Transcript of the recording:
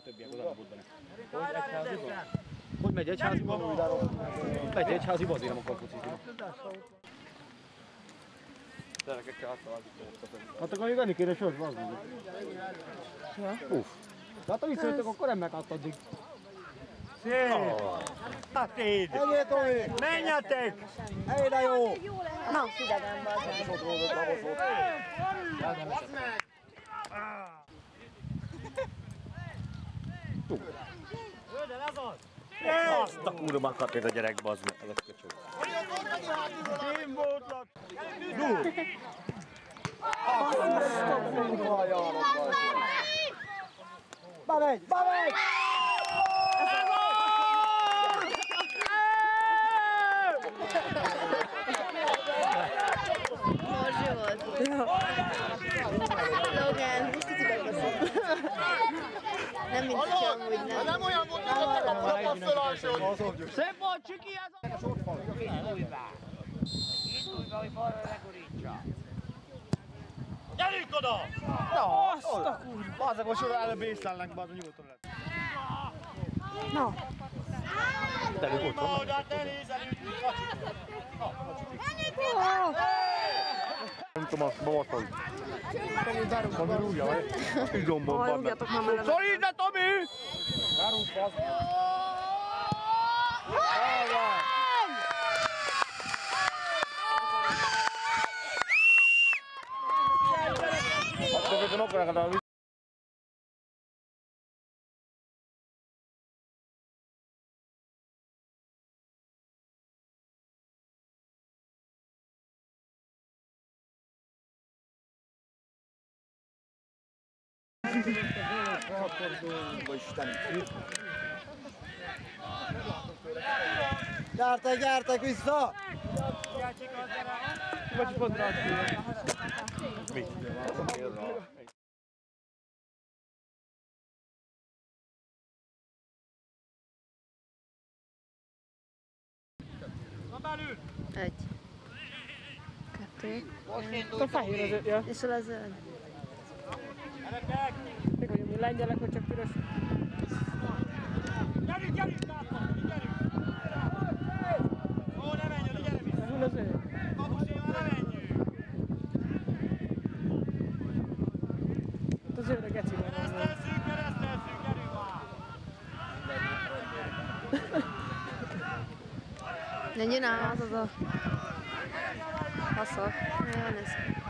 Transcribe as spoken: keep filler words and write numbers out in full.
többiek oda buddanak. Hogy egyháziban? Hogy megy egyháziban? Megy egyháziban, azért nem akar focizni. Gyerekekkel áttaláljuk. Hát akkor még enni kéne sors, bazd meg. Uff. De hát a visszajöttök, akkor nem megállt addig. Szép! Ennyi, Tomi! Menjetek! Egyre jó! Na, figyelem, bazd Babosot rózott, babosot. Hölgyel, ez az! Azt a kurvákat ez a gyerek, bazd meg, ez a köcsög. Én voltlak! Dur! Bemegy, bemegy! Morzsi volt. Logan, most kicsit beszél. Nem mint hogyha amúgy nem. Nem olyan volt, mint a tapasztalásod! Szép volt, Csiki, ez a... Indulj be! Indulj be, hogy balra legurítsa! Gyerünk oda! Na, azt a kurva! Bazzak, most oda előbb észlelnek, bazzak, nyugodtan lett. Na. De ő ott van. Oda, te nézelünk! Nem tudom, azt babaszol. Tomi rúgja, vagy? Izomból Aj, van. rúgjatok már mellem. Szorít le, Tomi! Rárunk, bazd! Akkor viszont akarják a Gyertek, gyertek vissza! Vagy pont rá. Mi? Egy. Kettő. A fehér az, ja. És a zöld. Még vagyunk mi lengyelek, hogy csak piros. Gyerünk, gyerünk, gyerünk, gyerünk! Ó, ne menj, gyere vissza! Hol az ő? Kapusi, ne menjünk! Ott az őre geci van. Keresztelszünk, keresztelszünk, gyerünk már! Legyen át az a... Haszak. Nagyon lesz.